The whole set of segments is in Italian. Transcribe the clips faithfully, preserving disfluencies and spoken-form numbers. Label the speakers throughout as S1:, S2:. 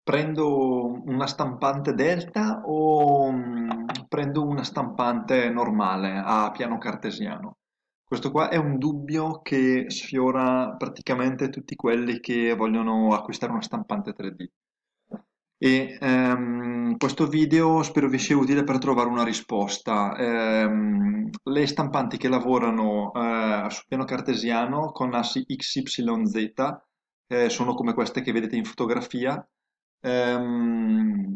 S1: Prendo una stampante Delta o mm, prendo una stampante normale a piano cartesiano? Questo qua è un dubbio che sfiora praticamente tutti quelli che vogliono acquistare una stampante tre D. E ehm, questo video spero vi sia utile per trovare una risposta. Ehm, le stampanti che lavorano eh, sul piano cartesiano con assi X Y Z eh, sono come queste che vedete in fotografia, ehm,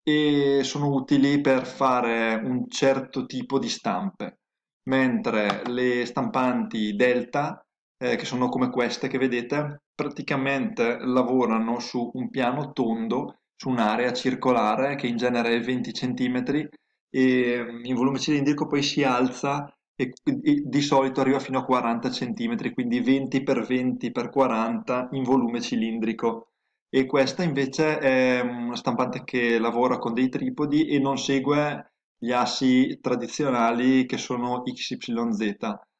S1: e sono utili per fare un certo tipo di stampe, mentre le stampanti delta, eh, che sono come queste che vedete, praticamente lavorano su un piano tondo, su un'area circolare che in genere è venti centimetri e mm, in volume cilindrico poi si alza e, e di solito arriva fino a quaranta centimetri, quindi venti per venti per quaranta in volume cilindrico. E questa invece è una stampante che lavora con dei tripodi e non segue gli assi tradizionali che sono X Y Z.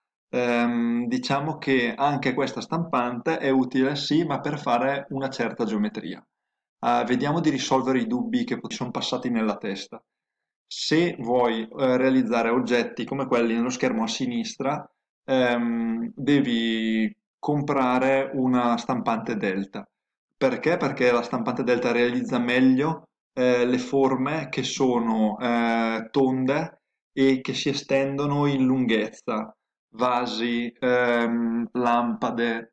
S1: Ehm, diciamo che anche questa stampante è utile sì, ma per fare una certa geometria. Ah, vediamo di risolvere i dubbi che ti sono passati nella testa. Se vuoi eh, realizzare oggetti come quelli nello schermo a sinistra, ehm, devi comprare una stampante Delta. Perché? Perché la stampante Delta realizza meglio eh, le forme che sono eh, tonde e che si estendono in lunghezza, vasi, ehm, lampade,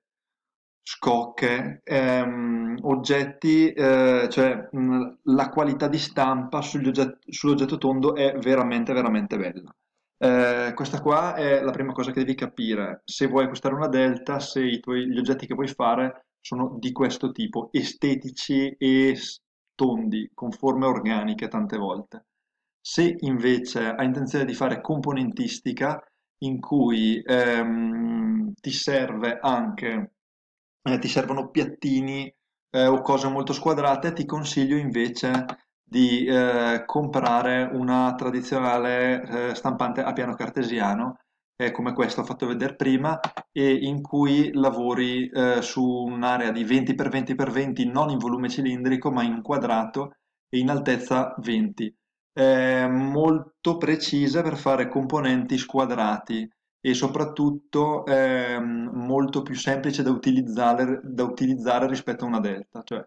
S1: scocche, ehm, oggetti, eh, cioè mh, la qualità di stampa sugli ogget- sull'oggetto tondo è veramente, veramente bella. Eh, questa qua è la prima cosa che devi capire. Se vuoi acquistare una Delta, se i tuoi- gli oggetti che vuoi fare sono di questo tipo, estetici e s- tondi, con forme organiche tante volte. Se invece hai intenzione di fare componentistica, in cui ehm, ti serve anche, eh, ti servono piattini eh, o cose molto squadrate, ti consiglio invece di eh, comprare una tradizionale eh, stampante a piano cartesiano, eh, come questa ho fatto vedere prima, e in cui lavori eh, su un'area di venti per venti per venti, non in volume cilindrico, ma in quadrato e in altezza venti. È molto precisa per fare componenti squadrati e soprattutto è molto più semplice da utilizzare, da utilizzare rispetto a una delta. Cioè,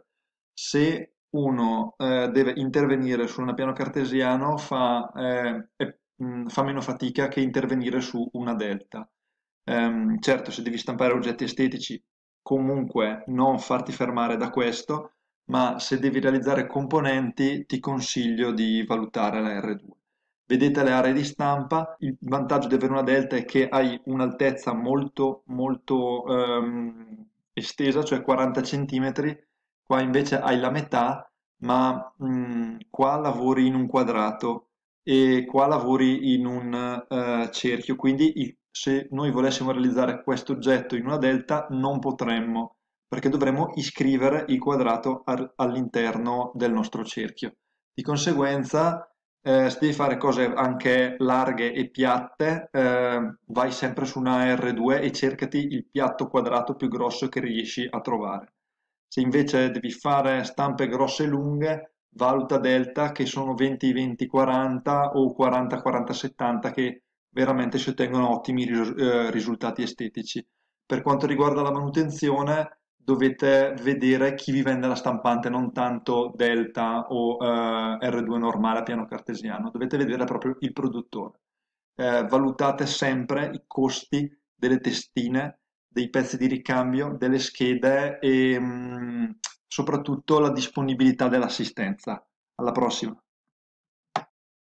S1: se uno eh, deve intervenire su un piano cartesiano fa, eh, è- mh, fa meno fatica che intervenire su una delta. Ehm, certo, se devi stampare oggetti estetici, comunque non farti fermare da questo, ma se devi realizzare componenti, ti consiglio di valutare la R due. Vedete le aree di stampa, il vantaggio di avere una delta è che hai un'altezza molto molto ehm, estesa, cioè quaranta centimetri, qua invece hai la metà, ma mh, qua lavori in un quadrato e qua lavori in un eh, cerchio, quindi i- se noi volessimo realizzare questo oggetto in una delta non potremmo, perché dovremmo iscrivere il quadrato al- all'interno del nostro cerchio. Di conseguenza, eh, se devi fare cose anche larghe e piatte, eh, vai sempre su una R due e cercati il piatto quadrato più grosso che riesci a trovare. Se invece devi fare stampe grosse e lunghe, valuta delta che sono venti venti quaranta o quaranta quaranta settanta che veramente si ottengono ottimi ris- eh, risultati estetici. Per quanto riguarda la manutenzione, dovete vedere chi vi vende la stampante, non tanto Delta o eh, R due normale a piano cartesiano, dovete vedere proprio il produttore. Eh, valutate sempre i costi delle testine, dei pezzi di ricambio, delle schede e mh, soprattutto la disponibilità dell'assistenza. Alla prossima.